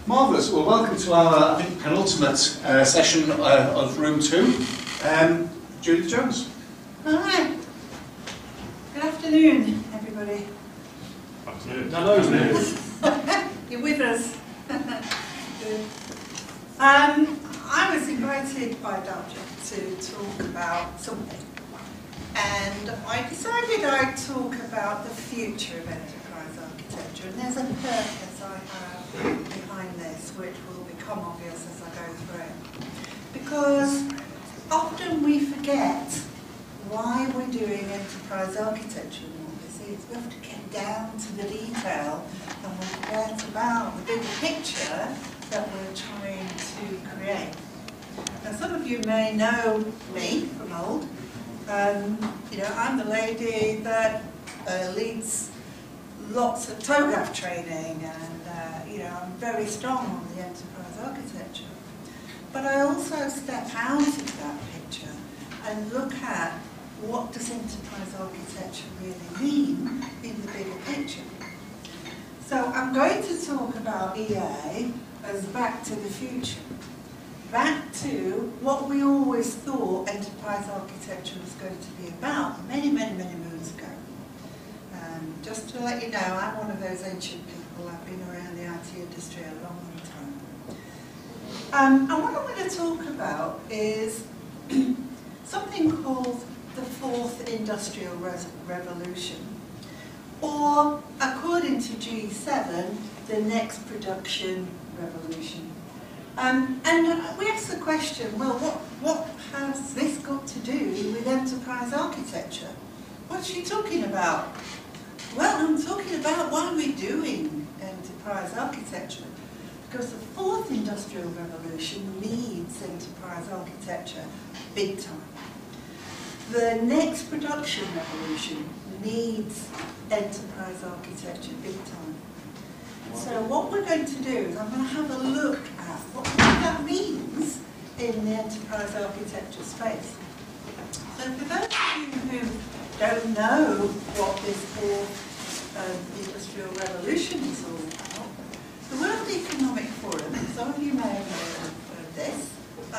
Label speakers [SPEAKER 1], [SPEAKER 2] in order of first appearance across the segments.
[SPEAKER 1] Marvellous. Well, welcome to our, I think, penultimate session of Room 2. Judith Jones.
[SPEAKER 2] Hi. Good afternoon, everybody.
[SPEAKER 1] Hello.
[SPEAKER 2] You're with us. Good. I was invited by Darja to talk about something, and I decided I'd talk about the future of enterprise architecture, and there's a purpose I have behind this which will become obvious as I go through. Because often we forget why we're doing enterprise architecture and what this is. We have to get down to the detail and we forget about the bigger picture that we're trying to create. Now, some of you may know me from old. I'm the lady that leads lots of TOGAF training, and I'm very strong on the enterprise architecture. But I also step out of that picture and look at what does enterprise architecture really mean in the bigger picture. So I'm going to talk about EA as back to the future. Back to what we always thought enterprise architecture was going to be about many, many, many moons ago. Just to let you know, I'm one of those ancient people. I've been around the IT industry a long, long time. And what I'm going to talk about is something called the Fourth Industrial Revolution, or according to G7, the next production revolution. And we ask the question, well, what has this got to do with enterprise architecture? What's she talking about? Well, I'm talking about why we're doing enterprise architecture. Because the Fourth Industrial Revolution needs enterprise architecture big time. The next production revolution needs enterprise architecture big time. So what we're going to do is I'm going to have a look at what that means in the enterprise architecture space. So for those of you who don't know what this Fourth Industrial Revolution is all about, the World Economic Forum, some of you may have heard of this,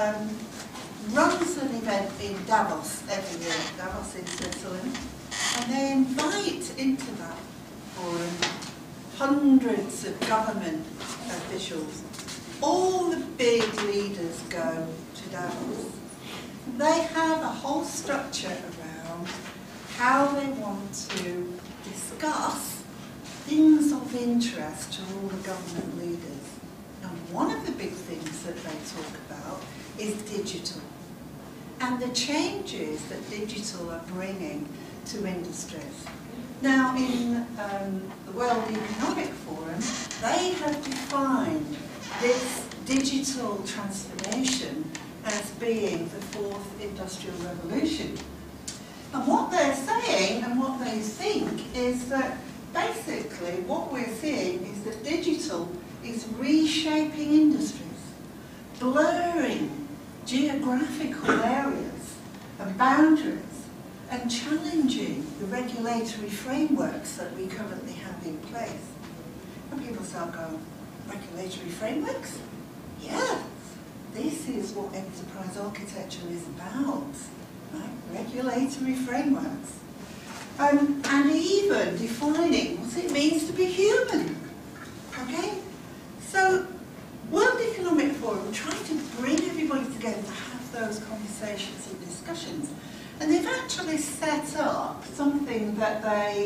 [SPEAKER 2] runs an event in Davos every year, Davos in Switzerland, and they invite into that forum hundreds of government officials. All the big leaders go to Davos. They have a whole structure around how they want to discuss things of interest to all the government leaders. And one of the big things that they talk about is digital, and the changes that digital are bringing to industries. Now, in the World Economic Forum, they have defined this digital transformation as being the Fourth Industrial Revolution. And what they're saying and what they think is that basically what we're seeing is that digital is reshaping industries, blurring geographical areas and boundaries, and challenging the regulatory frameworks that we currently have in place. And people start going, regulatory frameworks? Yes, this is what enterprise architecture is about, right? Regulatory frameworks. And even defining what it means to be human. Okay? So, World Economic Forum tried to bring everybody together to have those conversations and discussions. And they've actually set up something that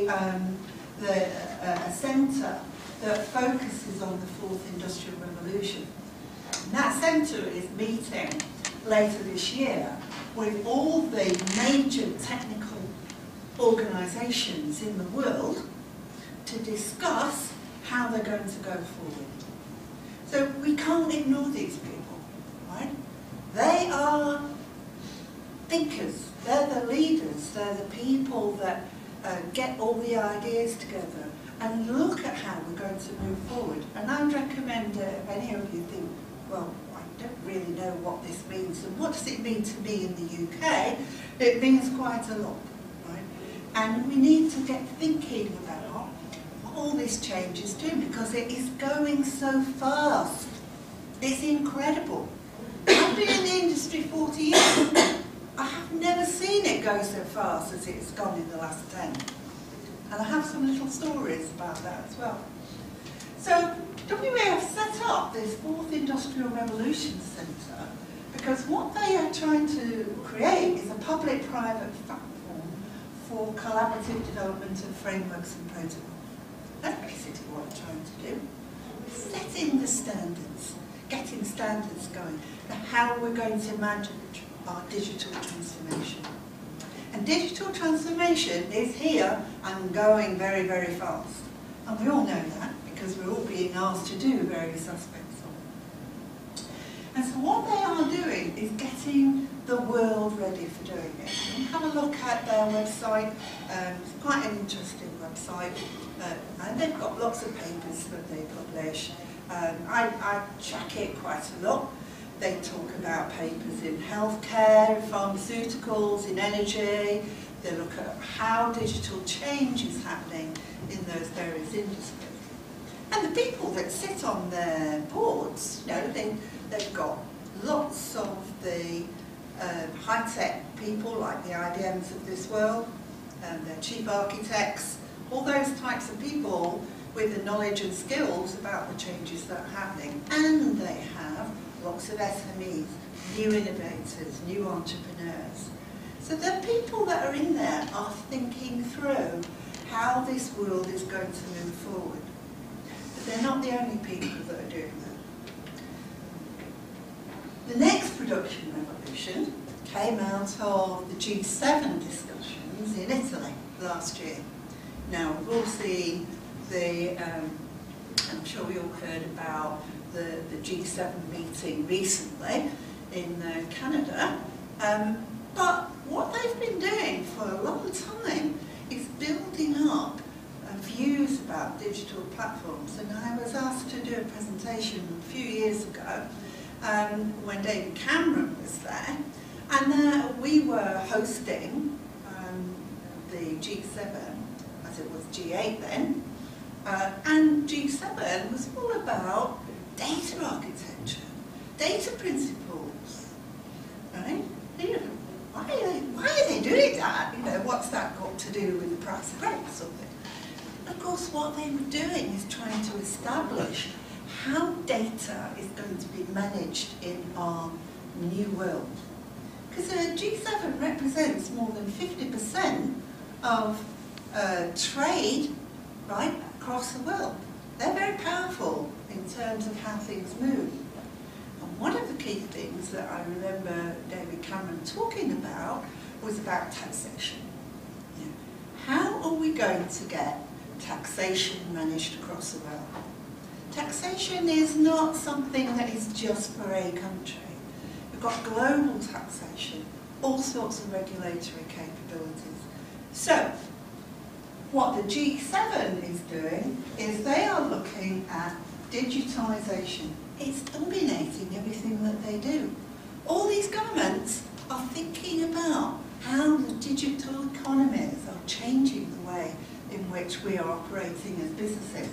[SPEAKER 2] a centre that focuses on the Fourth Industrial Revolution. And that centre is meeting later this year with all the major technical organisations in the world to discuss how they're going to go forward. So we can't ignore these people, right? They are thinkers, they're the leaders, they're the people that get all the ideas together and look at how we're going to move forward. And I'd recommend if any of you think, well, I don't really know what this means and what does it mean to me in the UK, it means quite a lot, right? And we need to get thinking about what all this change is doing, because it is going so fast. It's incredible. I've been in the industry 40 years. I have never seen it go so fast as it's gone in the last 10. And I have some little stories about that as well. So WEF set up this Fourth Industrial Revolution Centre because what they are trying to create is a public-private platform for collaborative development of frameworks and protocols. That's basically what they're trying to do. Setting the standards, getting standards going, and how we're going to manage our digital transformation. And digital transformation is here and going very, very fast. And we all know that because we're all being asked to do various aspects of it. And so what they are doing is getting the world ready for doing it. And have a look at their website. It's quite an interesting website. And they've got lots of papers that they publish. I check it quite a lot. They talk about papers in healthcare, pharmaceuticals, in energy. They look at how digital change is happening in those various industries. And the people that sit on their boards, you know, they've got lots of the high-tech people like the IBMs of this world, and their chief architects, all those types of people with the knowledge and skills about the changes that are happening. And they have lots of SMEs, new innovators, new entrepreneurs. So the people that are in there are thinking through how this world is going to move forward. But they're not the only people that are doing that. The next production revolution came out of the G7 discussions in Italy last year. Now, we've all seen the, I'm sure we all heard about the G7 meeting recently in Canada, but what they've been doing for a long time is building up views about digital platforms. And I was asked to do a presentation a few years ago when David Cameron was there, and we were hosting the G7, as it was G8 then, and G7 was all about data architecture, data principles, right? You know, why are they doing that? You know, what's that got to do with the price of rent or something? Of course, what they were doing is trying to establish how data is going to be managed in our new world. Because G7 represents more than 50% of trade, right, across the world. They're very powerful in terms of how things move. And one of the key things that I remember David Cameron talking about was about taxation. You know, how are we going to get taxation managed across the world? Taxation is not something that is just for a country. We've got global taxation, all sorts of regulatory capabilities. So, what the G7 is doing is they are looking at digitalisation. It's dominating everything that they do. All these governments are thinking about how the digital economies are changing the way in which we are operating as businesses.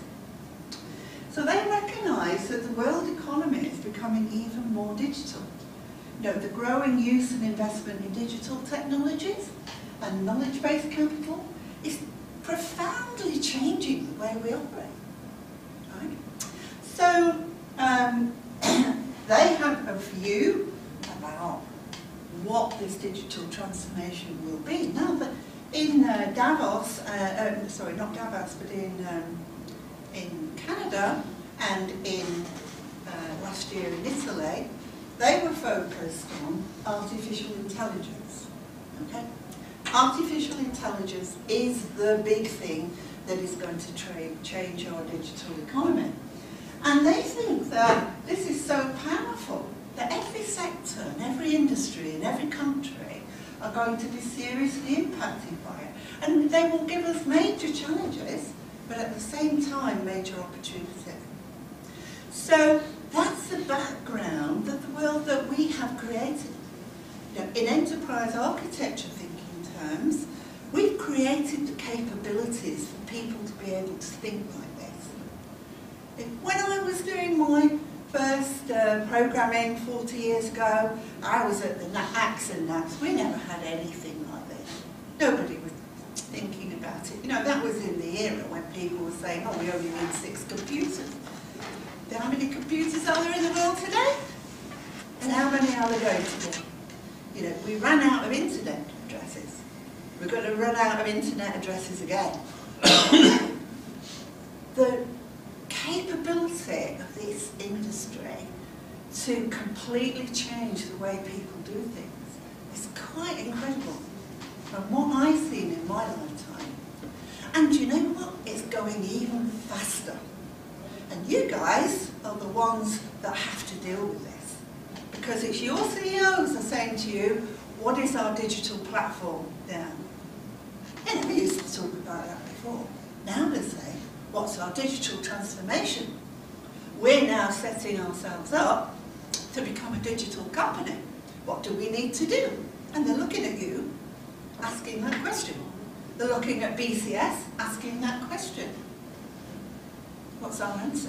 [SPEAKER 2] So they recognise that the world economy is becoming even more digital. You know, the growing use and investment in digital technologies and knowledge-based capital is profoundly changing the way we operate. Right? So they have a view about what this digital transformation will be. Now, that in Davos, sorry, not Davos, but in Canada and in last year in Italy, they were focused on artificial intelligence. Okay? Artificial intelligence is the big thing that is going to change our digital economy. And they think that this is so powerful that every sector and every industry and every country are going to be seriously impacted by it. And they will give us major challenges, but at the same time, major opportunities. So that's the background of the world that we have created. You know, in enterprise architecture thinking terms, we've created the capabilities for people to be able to think like this. When I was doing my first programming 40 years ago, I was at the ACS and NACS. We never had anything like this. Nobody was thinking about it. You know, that was in the era when people were saying, oh, we only need 6 computers. How many computers are there in the world today? And how many are there going to be? You know, we ran out of internet addresses. We're going to run out of internet addresses again. The capability of this industry to completely change the way people do things is quite incredible from what I've seen in my lifetime. And you know what? It's going even faster. And you guys are the ones that have to deal with this. Because it's your CEOs are saying to you, what is our digital platform now? They never used to talk about that before. Now they say, what's our digital transformation? We're now setting ourselves up to become a digital company. What do we need to do? And they're looking at you, asking that question. They're looking at BCS, asking that question. What's our answer?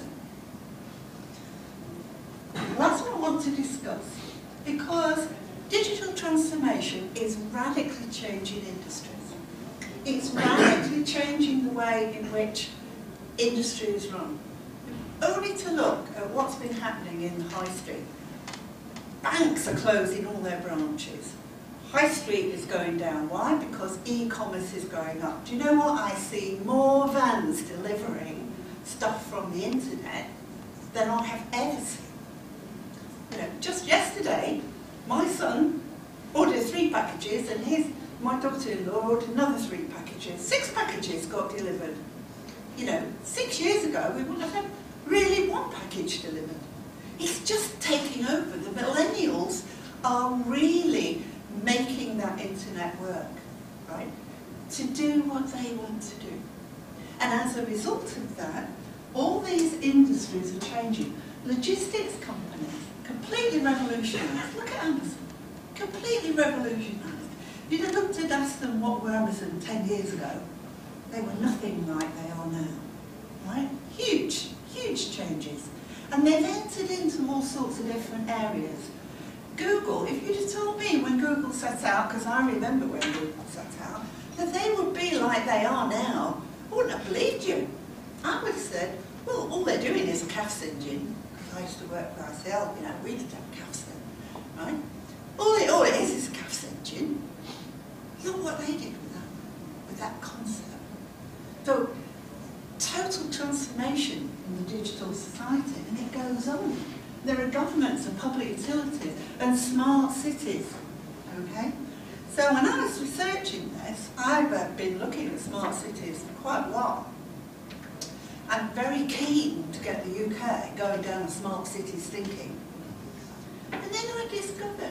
[SPEAKER 2] That's what I want to discuss. Because digital transformation is radically changing industries. It's radically changing the way in which industry is run. Only to look at what's been happening in the high street. Banks are closing all their branches. High street is going down. Why? Because e-commerce is going up. Do you know what? I see more vans delivering stuff from the internet than I have ever seen. You know, just yesterday, my son ordered 3 packages and my daughter-in-law ordered another 3 packages. 6 packages got delivered. You know, 6 years ago, we wouldn't have had really 1 package delivered. It's just taking over. The millennials are really making that internet work, right? To do what they want to do. And as a result of that, all these industries are changing. Logistics companies, completely revolutionised. Look at Amazon, completely revolutionised. You'd have looked at asked them what were Amazon 10 years ago. They were nothing like they are now, right? Huge, huge changes. And they've entered into all sorts of different areas. Google, if you'd have told me when Google set out, because I remember when Google set out, that they would be like they are now, I wouldn't have believed you. I would have said, well, all they're doing is a CAFS engine. I used to work for ICL, you know, we didn't have CAFS then, right? All it is a CAFS engine. Look what they did with that concept. So, total transformation in the digital society, and it goes on. There are governments and public utilities and smart cities, okay? So when I was researching this, I've been looking at smart cities for quite a while. I'm very keen to get the UK going down a smart cities thinking. And then I discovered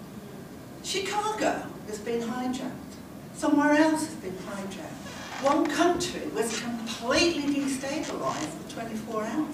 [SPEAKER 2] Chicago has been hijacked. Somewhere else has been hijacked. One country was completely destabilised for 24 hours.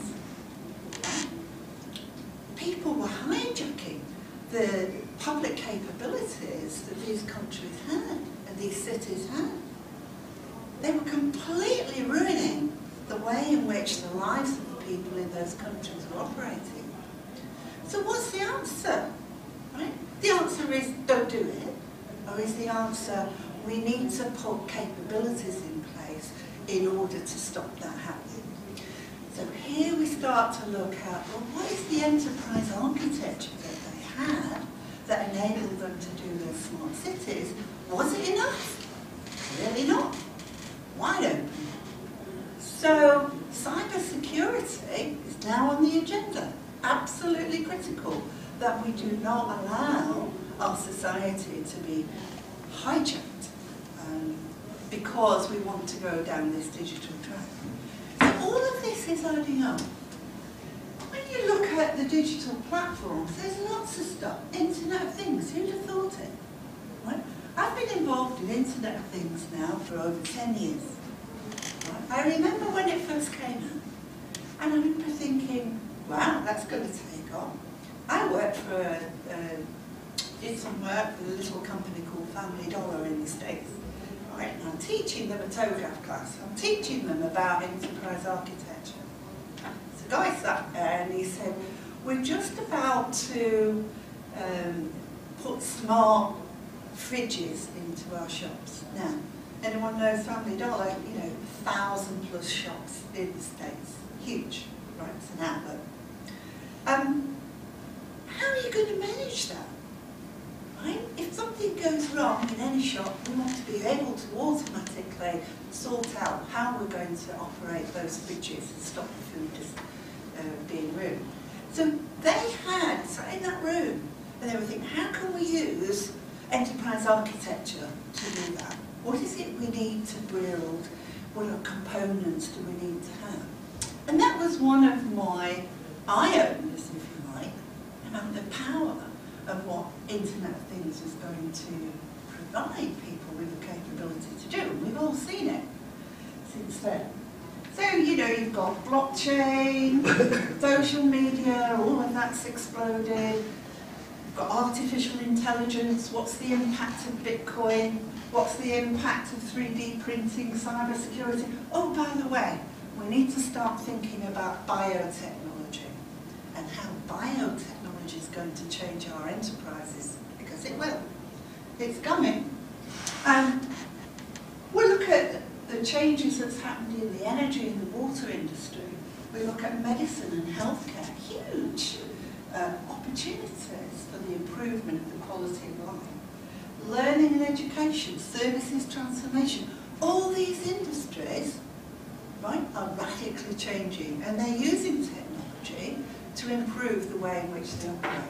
[SPEAKER 2] People were hijacking the public capabilities that these countries had and these cities had. They were completely ruining the way in which the lives of the people in those countries were operating. So what's the answer? Right? The answer is don't do it. Or is the answer we need to put capabilities in place in order to stop that happening? So here we start to look at, well, what is the enterprise architecture that they had that enabled them to do their smart cities? Was it enough? Really not. Wide open. So cybersecurity is now on the agenda. Absolutely critical that we do not allow our society to be hijacked because we want to go down this digital track. So all of this is adding up. When you look at the digital platforms, there's lots of stuff. Internet of Things, who'd have thought it? Right? I've been involved in Internet of Things now for over 10 years. Right? I remember when it first came out, and I remember thinking, wow, that's going to take off. I worked for, did some work with a little company called Family Dollar in the States. right? And I'm teaching them a TOGAF class. I'm teaching them about enterprise architecture. So the guy sat there and he said, we're just about to put smart fridges into our shops. Now, anyone knows Family Dollar? You know, 1,000+ shops in the States. Huge, right? It's an outlet. How are you going to manage that? Right? If something goes wrong in any shop, we want to be able to automatically sort out how we're going to operate those fridges and stop the food being ruined. So they had sat in that room and they were thinking, how can we use enterprise architecture to do that? What is it we need to build? What components do we need to have? And that was one of my eye-openers, if you like, about the power of what Internet of Things was going to provide people with the capability to do. And we've all seen it since then. So, you know, you've got blockchain, social media, all of that's exploded. You've got artificial intelligence. What's the impact of Bitcoin? What's the impact of 3D printing, cybersecurity? Oh, by the way, we need to start thinking about biotechnology and how biotechnology is going to change our enterprises, because it will. It's coming. We look at the changes that's happened in the energy and the water industry. We look at medicine and healthcare, huge opportunities for the improvement of the quality of life. Learning and education, services transformation, all these industries, right, are radically changing, and they're using technology to improve the way in which they operate.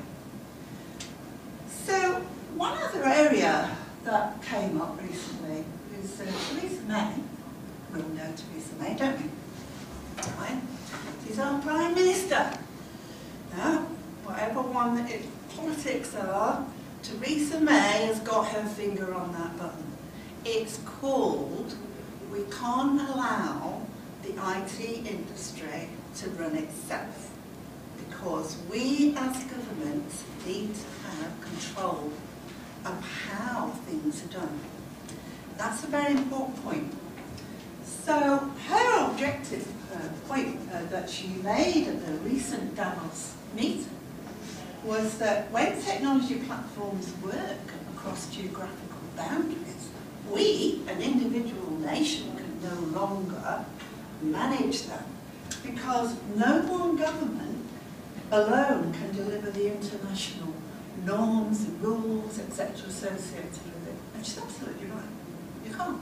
[SPEAKER 2] So one other area that came up recently is Theresa May. We all know Theresa May, don't we? Right? She's our Prime Minister. Now, whatever one that politics are, Theresa May has got her finger on that button. It's called, we can't allow the IT industry to run itself, because we as governments need to have control of how things are done. That's a very important point. So her objective point that she made at the recent Davos meeting was that when technology platforms work across geographical boundaries, we, an individual nation, can no longer manage that, because no one government alone can deliver the international norms and rules, etc., associated with it. And she's absolutely right. You can't.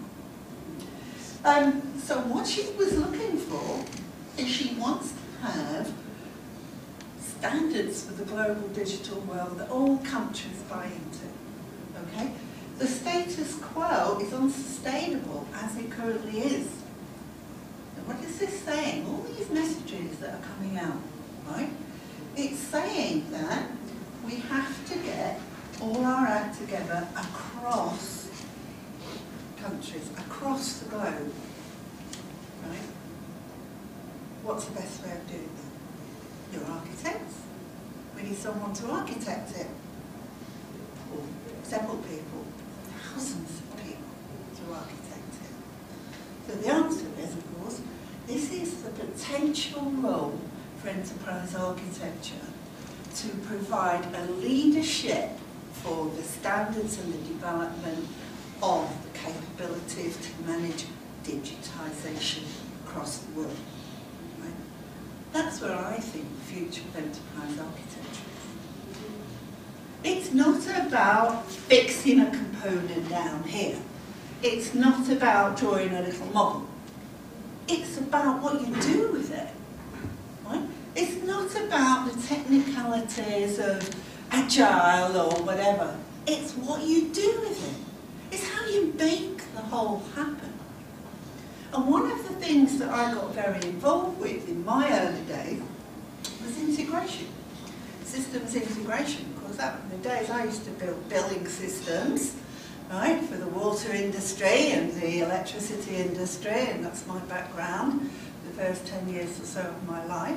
[SPEAKER 2] So what she was looking for is she wants to have standards for the global digital world that all countries buy into. Okay? The status quo is unsustainable as it currently is. And what is this saying? All these messages that are coming out, right? It's saying that we have to get all our act together across countries, across the globe. Right? What's the best way of doing that? You're architects. We need someone to architect it. Or several people, thousands of people to architect it. So the answer is, of course, this is the potential role for enterprise architecture to provide a leadership for the standards and the development of the capabilities to manage digitisation across the world. Right? That's where I think the future of enterprise architecture is. It's not about fixing a component down here. It's not about drawing a little model. It's about what you do with it. Right? It's not about the technicalities of agile or whatever. It's what you do with it. It's how you make the whole happen. And one of the things that I got very involved with in my early days was integration. Systems integration. Of course, back in the days I used to build billing systems, right, for the water industry and the electricity industry, and that's my background, the first 10 years or so of my life.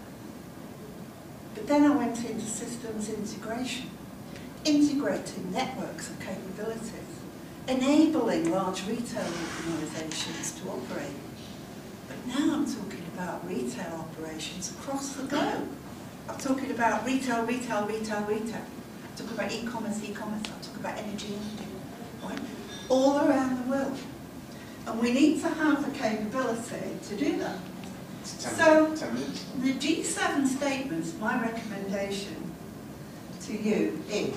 [SPEAKER 2] But then I went into systems integration, integrating networks and capabilities. enabling large retail organisations to operate. But now I'm talking about retail operations across the globe. I'm talking about retail, retail, retail, retail. I'm talking about e-commerce, e-commerce. I'm talking about energy, energy, right? All around the world. And we need to have the capability to do that. So,
[SPEAKER 1] 10 minutes.
[SPEAKER 2] the G7 statements, my recommendation to you is,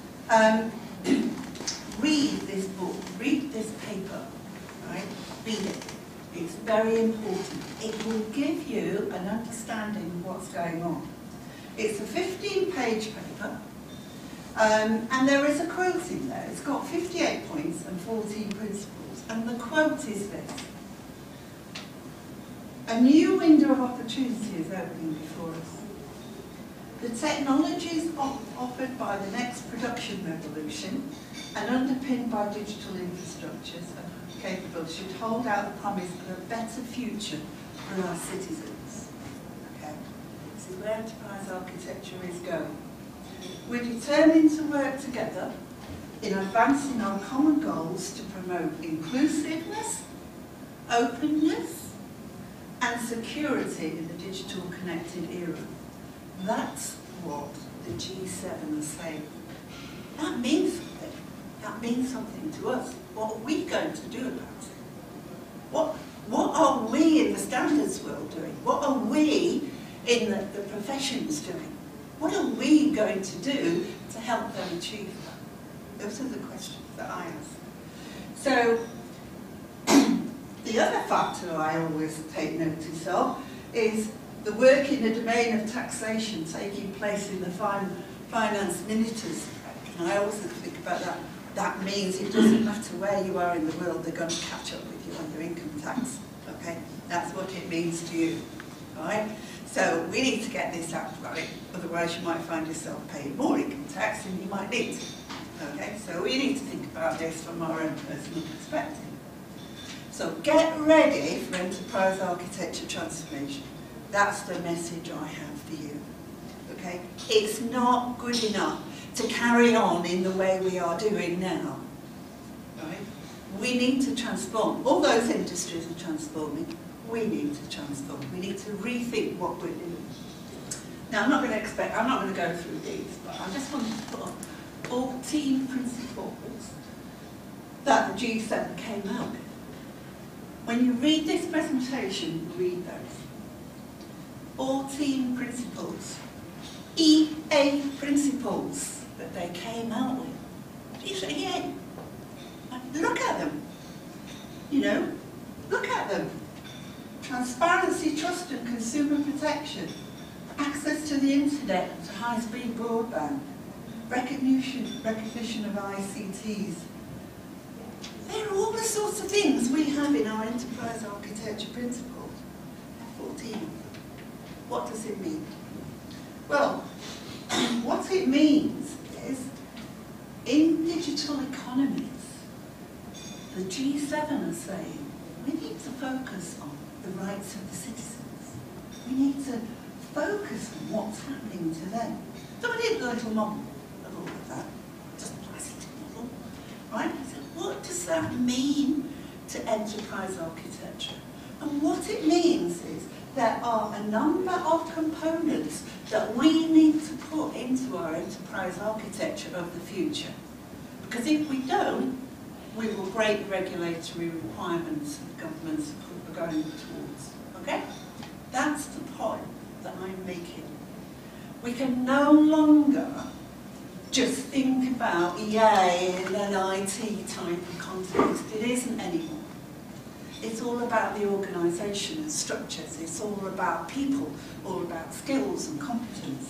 [SPEAKER 2] read this book, read this paper, right? Read it. It's very important. It will give you an understanding of what's going on. It's a 15-page paper, and there is a quote in there. It's got 58 points and 14 principles, and the quote is this: a new window of opportunity is opening before us. The technologies offered by the next production revolution and underpinned by digital infrastructures and capabilities should hold out the promise of a better future for our citizens. Okay, this is where enterprise architecture is going. We're determined to work together in advancing our common goals to promote inclusiveness, openness, and security in the digital connected era. That's what the G7 are saying. That means something. That means something to us. What are we going to do about it? What are we in the standards world doing? What are we in the professions doing? What are we going to do to help them achieve that? Those are the questions that I ask. So, the other factor I always take notice of is the work in the domain of taxation taking place in the finance ministers. And I also think about that. That means it doesn't matter where you are in the world, they're going to catch up with you on your income tax. Okay, that's what it means to you. All right. So we need to get this out right. Otherwise, you might find yourself paying more income tax than you might need to. Okay. So we need to think about this from our own personal perspective. So get ready for enterprise architecture transformation. That's the message I have for you. Okay? It's not good enough to carry on in the way we are doing now. Right? We need to transform. All those industries are transforming. We need to transform. We need to rethink what we're doing. Now, I'm not going to go through these, but I just wanted to put up 14 principles that the G7 came out with. When you read this presentation, read those. 14 principles, EA principles that they came out with. These are EA. Look at them. You know, look at them. Transparency, trust and consumer protection, access to the internet and to high-speed broadband, recognition of ICTs. They're all the sorts of things we have in our enterprise architecture principles. 14 of them. What does it mean? Well, what it means is, in digital economies, the G7 are saying we need to focus on the rights of the citizens. We need to focus on what's happening to them. So we did a little model of all of that, just a plastic model, right? So what does that mean to enterprise architecture? And what it means is there are a number of components that we need to put into our enterprise architecture of the future. Because if we don't, we will break regulatory requirements that governments are going towards. Okay? That's the point that I'm making. We can no longer just think about EA in an IT type of context. It isn't anymore. It's all about the organisation and structures. It's all about people, all about skills and competences.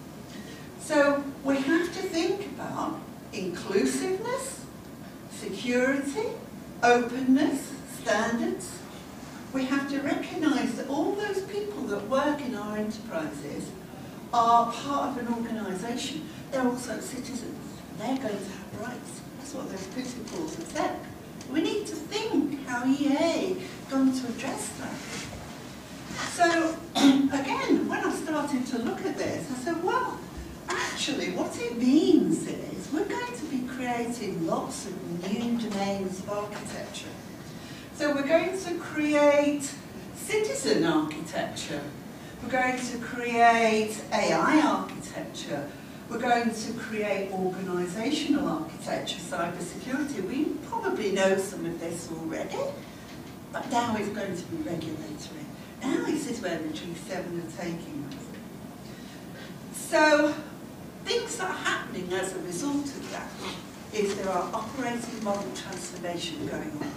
[SPEAKER 2] So we have to think about inclusiveness, security, openness, standards. We have to recognise that all those people that work in our enterprises are part of an organisation. They're also citizens. They're going to have rights. That's what those principles have said. We need to think how EA is going to address that. So, again, when I started to look at this, I said, well, actually, what it means is we're going to be creating lots of new domains of architecture. So we're going to create citizen architecture. We're going to create AI architecture. We're going to create organisational architecture, cybersecurity. We probably know some of this already, but now it's going to be regulatory. Now this is where the G7 are taking us. So things that are happening as a result of that is there are operating model transformation going on.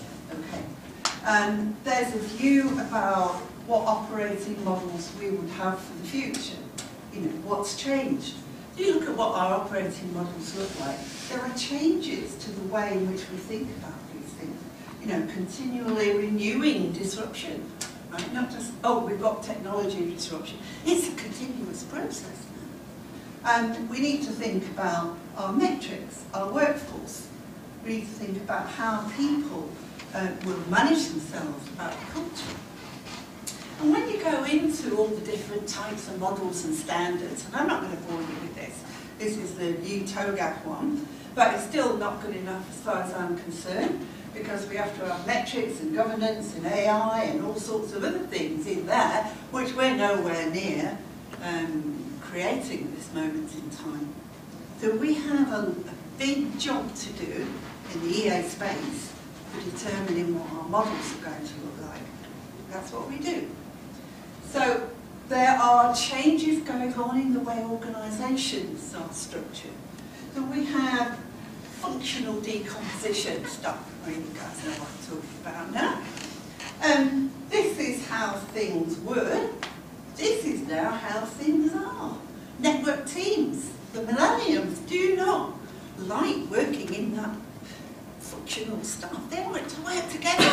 [SPEAKER 2] Okay. There's a view about what operating models we would have for the future. You know, what's changed? If you look at what our operating models look like, there are changes to the way in which we think about these things. You know, continually renewing disruption, right? Not just, oh, we've got technology disruption. It's a continuous process now. And we need to think about our metrics, our workforce. We need to think about how people will manage themselves, about the culture. And when you go into all the different types of models and standards, and I'm not going to bore you with this is the new TOGAF one, but it's still not good enough as far as I'm concerned, because we have to have metrics and governance and AI and all sorts of other things in there, which we're nowhere near creating at this moment in time. So we have a big job to do in the EA space for determining what our models are going to look like. That's what we do. So there are changes going on in the way organisations are structured. So we have functional decomposition stuff. I mean, you guys know what I'm talking about now. This is how things were. This is now how things are. Network teams, the millenniums, do not like working in that functional stuff. They want to work together.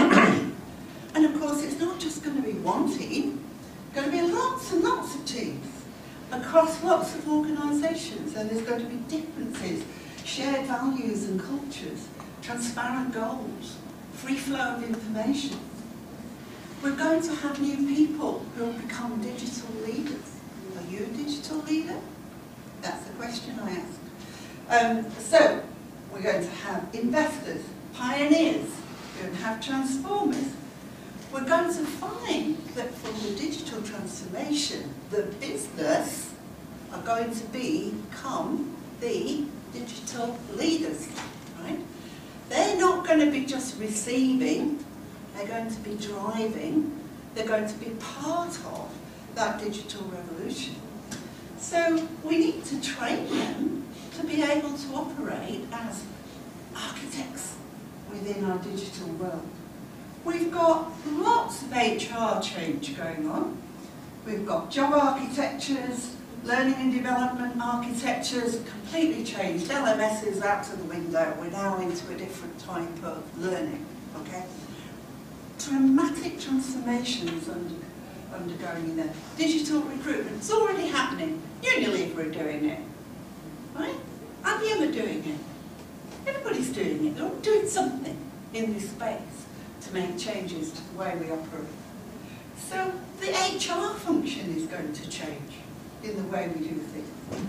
[SPEAKER 2] And of course, it's not just going to be one team. Going to be lots and lots of teams across lots of organisations, and there's going to be differences, shared values and cultures, transparent goals, free flow of information. We're going to have new people who will become digital leaders. Are you a digital leader? That's the question I ask. So we're going to have investors, pioneers, we're going to have transformers. We're going to find that from the digital transformation, the business are going to become the digital leaders, right? They're not going to be just receiving, they're going to be driving, they're going to be part of that digital revolution. So we need to train them to be able to operate as architects within our digital world. We've got lots of HR change going on. We've got job architectures, learning and development architectures, completely changed. LMS is out of the window. We're now into a different type of learning, okay? Dramatic transformations undergoing in there. Digital recruitment, it's already happening. Unilever are doing it, right? IBM are doing it. Everybody's doing it. They're all doing something in this space to make changes to the way we operate. So the HR function is going to change in the way we do things.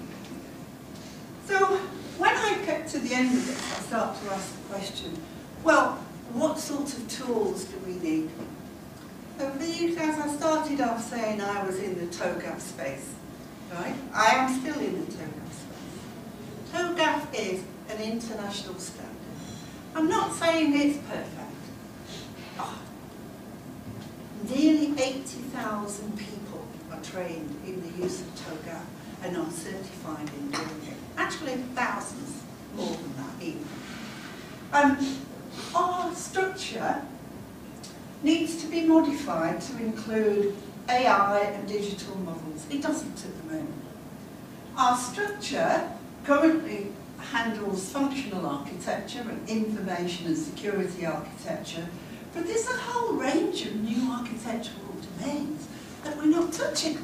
[SPEAKER 2] So when I get to the end of this, I start to ask the question, well, what sort of tools do we need? So as I started off saying I was in the TOGAF space, right? I am still in the TOGAF space. TOGAF is an international standard. I'm not saying it's perfect. Oh, nearly 80,000 people are trained in the use of TOGAF and are certified in doing it. Actually, thousands more than that even. Our structure needs to be modified to include AI and digital models. It doesn't at the moment. Our structure currently handles functional architecture and information and security architecture, but there's a whole range of new architectural domains that we're not touching.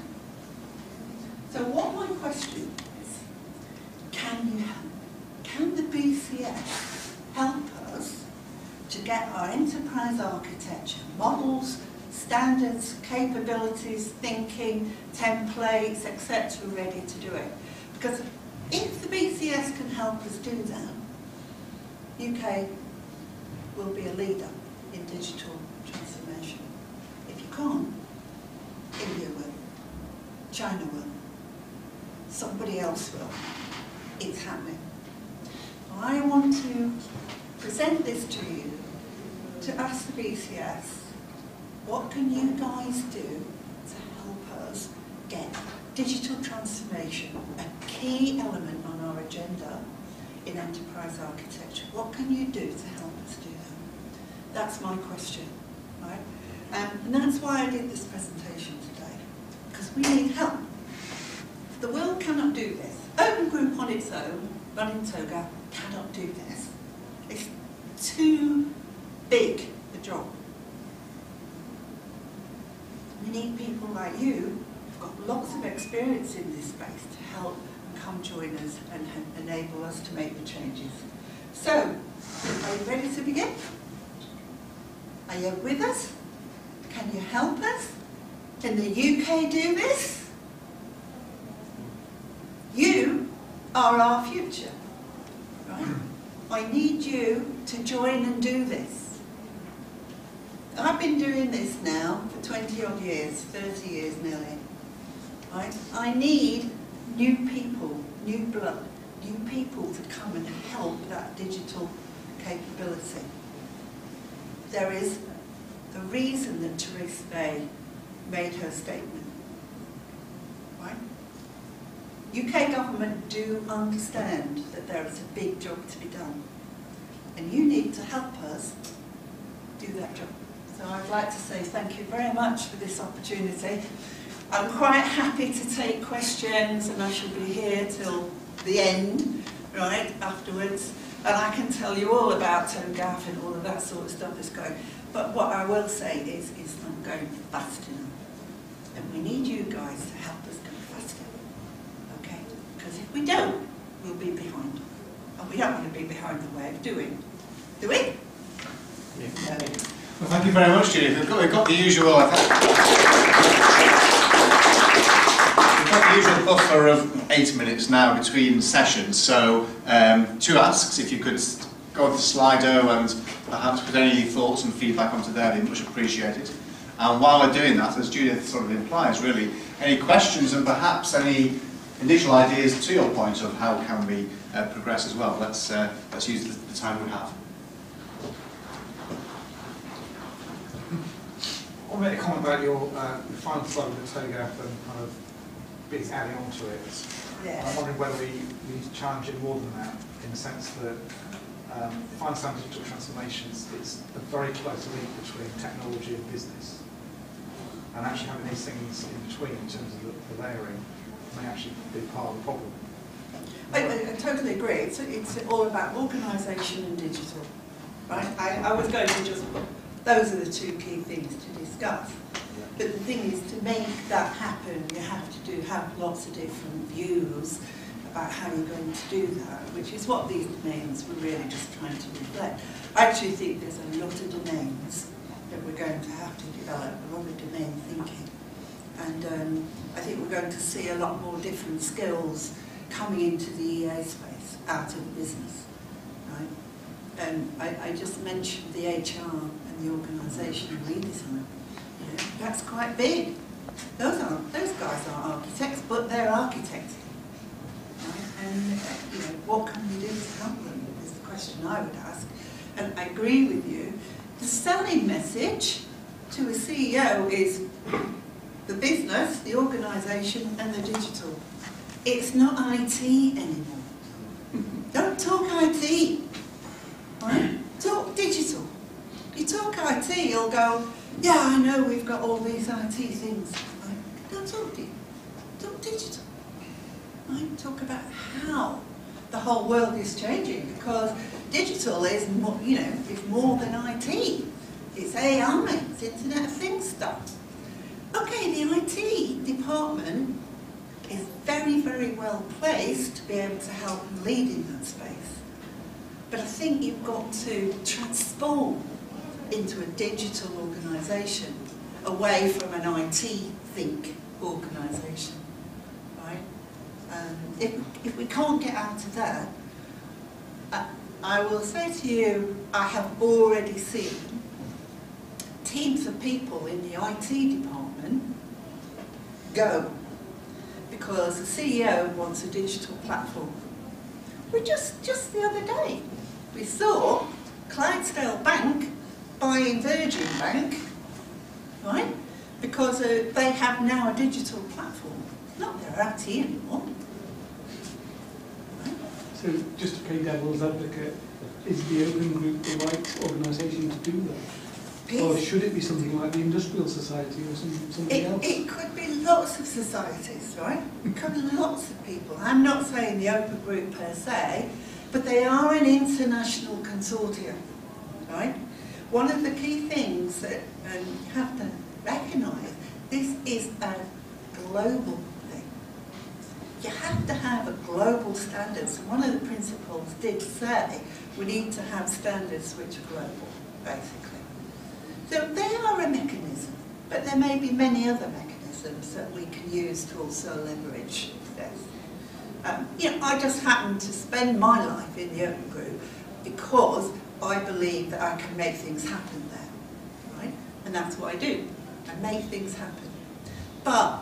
[SPEAKER 2] So what my question is, can you help? Can the BCS help us to get our enterprise architecture, models, standards, capabilities, thinking, templates, etc. ready to do it? Because If the BCS can help us do that, UK will be a leader in digital transformation. If you can't, India will, China will, somebody else will. It's happening. I want to present this to you to ask the BCS, what can you guys do to help us get digital transformation, a key element on our agenda in enterprise architecture? What can you do to help us do that? That's my question, right? And that's why I did this presentation today, because we need help. The world cannot do this. Open Group on its own, running TOGAF, cannot do this. It's too big a job. We need people like you who've got lots of experience in this space to help come join us and enable us to make the changes. So, are you ready to begin? Are you with us? Can you help us? Can the UK do this? You are our future, right? I need you to join and do this. I've been doing this now for 20 odd years, 30 years nearly. Right? I need new people, new blood, new people to come and help that digital capability. There is the reason that Theresa May made her statement. Right? UK government do understand that there is a big job to be done, and you need to help us do that job. So I'd like to say thank you very much for this opportunity. I'm quite happy to take questions, and I shall be here till the end, right, afterwards, and I can tell you all about TOGAF and all of that sort of stuff that's going. But what I will say is not going fast enough, and we need you guys to help us go faster, okay? Because if we don't, we'll be behind, and we don't want to be behind the wave, do we? Do we?
[SPEAKER 1] Yeah. No. Well, thank you very much, Judith. We've got the usual. We've got the usual buffer of 8 minutes now between sessions. So, 2 asks. If you could go to Slido and perhaps put any thoughts and feedback onto there, they'd be much appreciated. And while we're doing that, as Judith sort of implies, really, any questions and perhaps any initial ideas to your point of how can we progress as well. Let's use the time we have.
[SPEAKER 3] I want to make a comment about your final slide with the TOGAF and kind of bits adding on to it.
[SPEAKER 2] Yeah.
[SPEAKER 3] I'm wondering whether we need to challenge it more than that, in the sense that if I understand digital transformations, it's a very close link between technology and business. And actually having these things in between in terms of the layering may actually be part of the problem.
[SPEAKER 2] I totally agree. It's all about organisation and digital, right? I was going to just put, those are the 2 key things to discuss. But the thing is, to make that happen, you have to have lots of different views about how you're going to do that, which is what these domains were really just trying to reflect. I actually think there's a lot of domains that we're going to have to develop, a lot of domain thinking. And I think we're going to see a lot more different skills coming into the EA space out of the business, right? And I just mentioned the HR and the organisational redesign. You know, that's quite big. Those guys aren't architects, but they're architecting. Right? And you know, what can we do to help them is the question I would ask. And I agree with you. The selling message to a CEO is the business, the organisation, and the digital. It's not IT anymore. Don't talk IT. Right? Talk digital. You talk IT, you'll go, yeah, I know we've got all these IT things. Right? Don't talk digital. Right? Talk about how the whole world is changing, because digital is more, you know, it's more than IT. It's AI, it's Internet of Things stuff. Okay, the IT department is very, very well placed to be able to help and lead in that space. But I think you've got to transform into a digital organisation away from an IT think organisation, right? if we can't get out of that, I will say to you, I have already seen teams of people in the IT department go because the CEO wants a digital platform. Well, just the other day, we saw Clydesdale Bank buying Virgin Bank, right? Because they have now a digital platform, not their IT anymore. Right?
[SPEAKER 4] So, just to play devil's advocate, is the Open Group the right organisation to do that? Or should it be something like the Industrial Society or something else?
[SPEAKER 2] It could be lots of societies, right? It could be lots of people. I'm not saying the Open Group per se, but they are an international consortium, right? One of the key things that you have to recognise, this is a global thing. You have to have a global standard. So one of the principles did say we need to have standards which are global, basically. So they are a mechanism, but there may be many other mechanisms that we can use to also leverage this. I just happen to spend my life in the Open Group because I believe that I can make things happen there, right? And that's what I do. I make things happen. But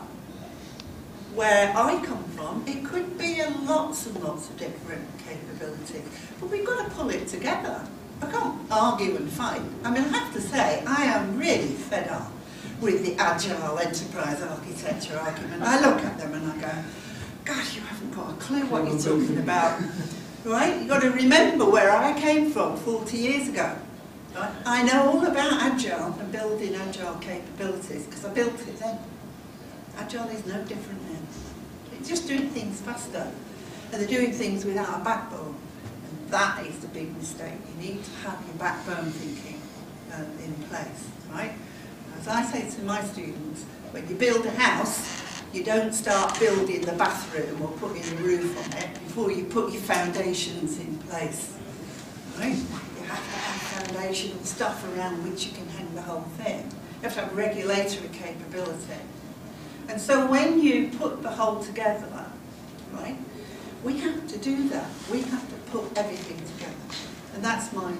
[SPEAKER 2] where I come from, it could be lots and lots of different capabilities, but we've got to pull it together. I can't argue and fight. I mean, I have to say, I am really fed up with the agile enterprise architecture argument. I look at them and I go, God, you haven't got a clue what you're talking about, right? You've got to remember where I came from 40 years ago. Right? I know all about agile and building agile capabilities because I built it then. Agile is no different now. It's just doing things faster, and they're doing things without a backbone. That is the big mistake. You need to have your backbone thinking in place, right? As I say to my students, when you build a house, you don't start building the bathroom or putting a roof on it before you put your foundations in place, right? You have to have foundational stuff around which you can hang the whole thing. You have to have regulatory capability. And so when you put the whole together, right, we have to do that. We have to put everything together. And that's my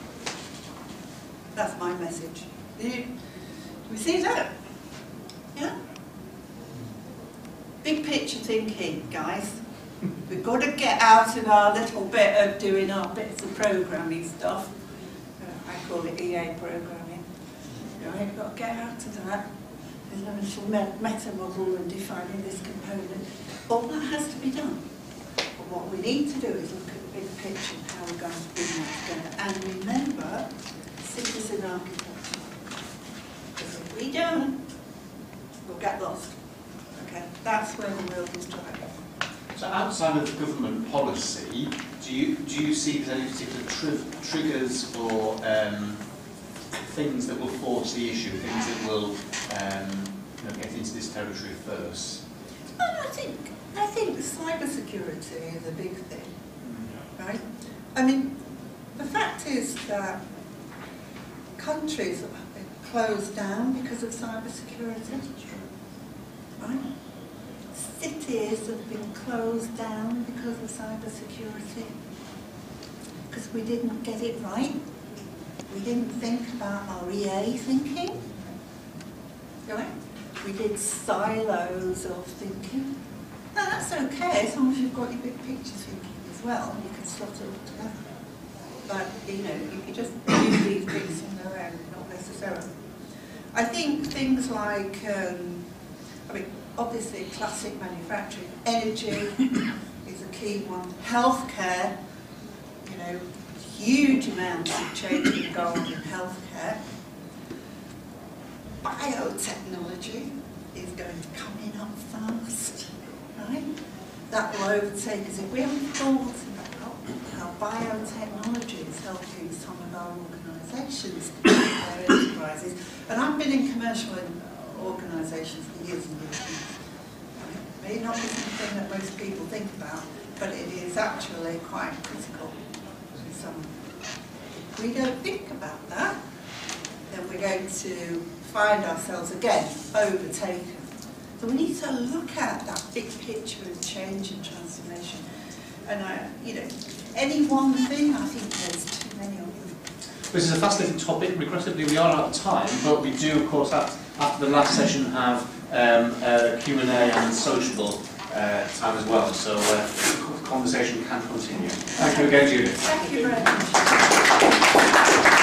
[SPEAKER 2] message. Do we see that? Yeah? Big picture thinking, guys. We've got to get out of our little bit of doing our bits of programming stuff. I call it EA programming. Right? We've got to get out of that. There's no little meta model and defining this component. All that has to be done. But what we need to do is look at the big picture and how we're going to bring that together. And remember, citizen architecture. Because if we don't, we'll get lost. Okay, that's where the world is driving.
[SPEAKER 1] So outside of government policy, do you see there's any particular triggers or things that will force the issue, things that will get into this territory first?
[SPEAKER 2] I think cybersecurity is a big thing, right? I mean, the fact is that countries have been closed down because of cybersecurity, right? Cities have been closed down because of cybersecurity, because we didn't get it right. We didn't think about our EA thinking, right? We did silos of thinking. Now that's okay, as long as you've got your big picture thinking as well, you can slot it all together. But, if you just do these things on their own, not necessarily. I think things like, obviously classic manufacturing, energy is a key one. Healthcare, huge amounts of changing going on in healthcare. Biotechnology is going to come in up fast, right? That will overtake us. If we haven't thought about how biotechnology is helping some of our organisations, our enterprises, and I've been in commercial organisations for years and years. It may not be something that most people think about, but it is actually quite critical to some. If we don't think about that, then we're going to find ourselves again overtaken. So we need to look at that big picture of change and transformation And any one thing, I think there's too many of them.
[SPEAKER 5] This is a fascinating topic. Regrettably, we are out of time, but we do, of course, after the last session, have a Q&A and sociable time as well. So the conversation can continue. Thank you again, Judith.
[SPEAKER 2] Thank you very much.